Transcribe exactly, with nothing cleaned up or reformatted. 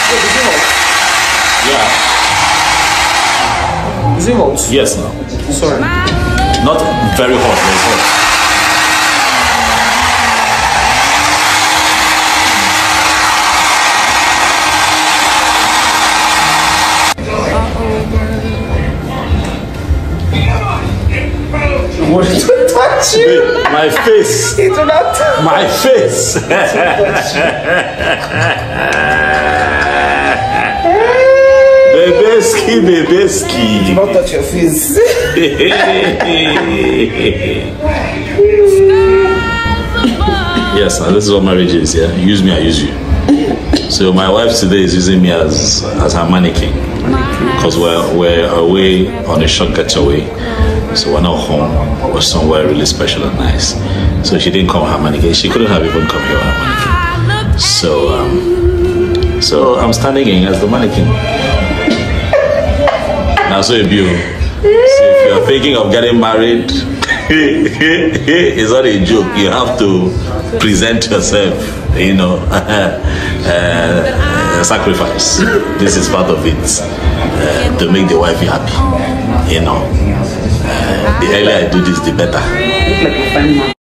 Yeah. Is it hot? Yes, no. Sorry. Not very hot, but it's hot. What did you touch you? My face. It will not touch. My face. Bebeski, bebeski. Do not touch your face. Yes, and this is what marriage is, yeah? Use me, I use you. So my wife today is using me as as her mannequin. Because we're, we're away on a short getaway. So we're not home. We're somewhere really special and nice. So she didn't come with her mannequin. She couldn't have even come here with her mannequin. So, um, so I'm standing in as the mannequin. Now, so if you, so if you're thinking of getting married, it's not a joke. You have to present yourself, you know, uh, uh, sacrifice. This is part of it, uh, to make the wife happy, you know. Uh, the earlier I do this, the better.